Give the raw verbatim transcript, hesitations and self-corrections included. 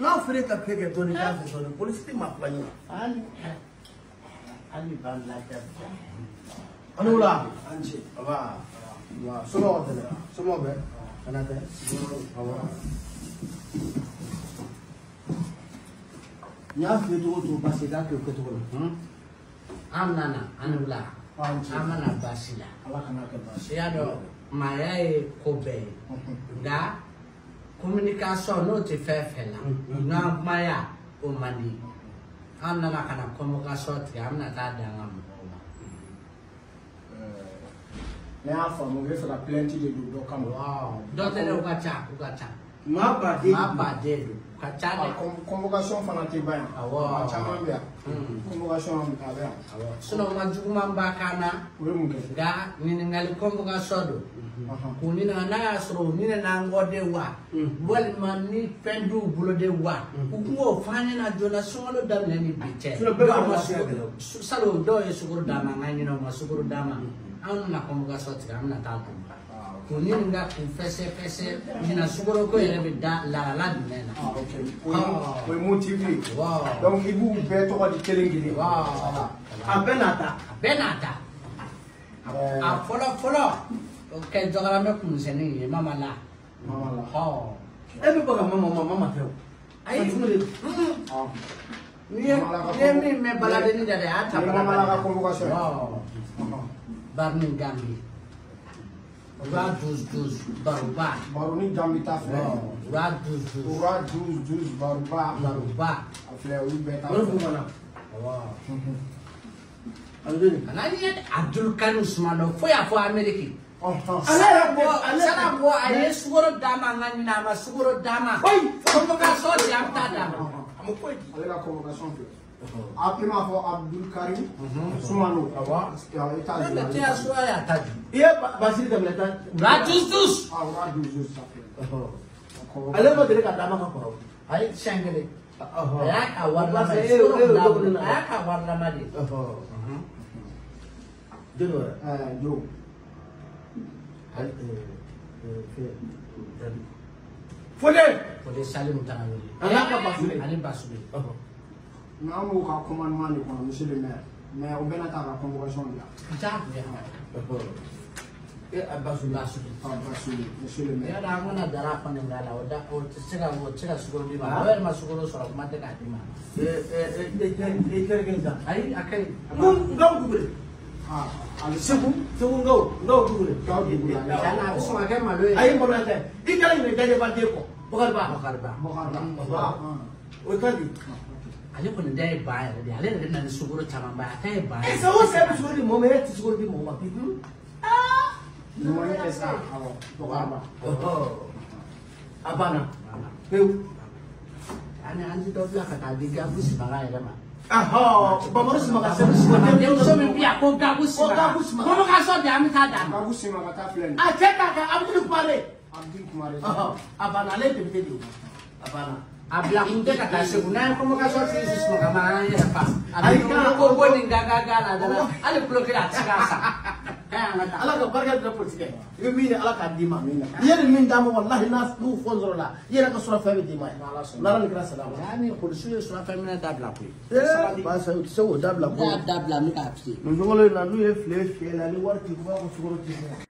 n'a fere ka pege to ni ka fe so police ma plani ali ali ban la ta anula anji aba wa solo tele solo be anate aba nya fe to to passe ka ke to hmm amnana anula amana basila ala kana ke basi ya do maya e kobe da communication no te fait fait là na maya o mani amnana kana communication te amna ta da ngam ne a fa mo ve la plainte de do kam wow do tele o gacha o gacha ma ba de ma ba de do gacha de convocation fana te ba awa chama bia convocation a bia awa sino majuma mbakana we mu ke ga ni ngali convocation do kuni na na soro ni na ngode wa wal man ni pendu bulo de wa ko fani na jona solo dam ni bite salo do e suguru dama ngani no ma suguru dama an na convocation ti am na ta ko kuni nga ku fese fese ni na suguru ko yere be da la la ni na ah okay we motivé wow donc ibu be to di kelengili wow abenata abenata a folo folo okay jogara me kun seni ye mama la mama la oh e be baga mama mama mama teo ai ah ni ni mi me balade ni dade ata mama la convocation oh barni gambi ra douze douze baruba baruni gambi ta fe ra douze douze ra douze douze baruba baruba afle u beta baruba mana wow andeni anani Abdul Kanu Usmano fo ya fo America ala bo ala bo aye sugoro dama ngani na ma sugoro dama oi convocation ti am ta dama amo ko di ala convocation fe après ma fo Abdul Karim Usmano awa ya eta na te aswa ya taji ye basiri da mleta ra douze douze ah ra douze douze ça fait ale mo dire ka dama ka ko ai shangele ya ka warla ma ya ka warla ma di Jono eh jo al Fode Fode Salim Tanawili ala ka basule ali basule na mo ka commandement ni kono monsieur le maire mais on benata la convocation là ta ya e abasule basule ah basule monsieur le maire ya da ngona dara fa ngala oda o tsira o tsira sugoro di ba wer ma sugoro sura kuma te ka di ma eh eh eh eh kergenza ai akai mun gaw dugure ah ali sebu sebu ngaw ngaw dugure ngaw dugure sana suma ke ma lo ay mo rete ikala ni gaje ba de ko bokar ba bakar ba bokar ba o kadi ali ko ndai ba ya di ale ne na sugoro chama ba kai ba eh so se bi sugoro di mo me ti sugoro di mo ma pi ah no ni esa ah bokar ba oh abana peu ana anji do bla ka ta di ga busi ba ga ya ma aha bamaru sima ka se ko de so me bia ko ga busi ko ga busi ko ka so de am ta da ga busi ma ka ta plan a che ka ka abdul kumare abdul kumare aha abana le de de abana abla kunde ka ta se kuna ko ka so ti sis mo ka ma ya pa ai ka ko ko ni ga ga ga la da ale bloquer la tigasa ala ka barka da politique ibe min ala ka dima yene min dama wallahi nas du fonzoro la yene ka sura fabe dima la la grâce la yani ko su sura famina dabla ko eh ba sa so dabla ko dabla mi ka fi no jongolo na lu e fle fle la ni warti ko ko sugoro ti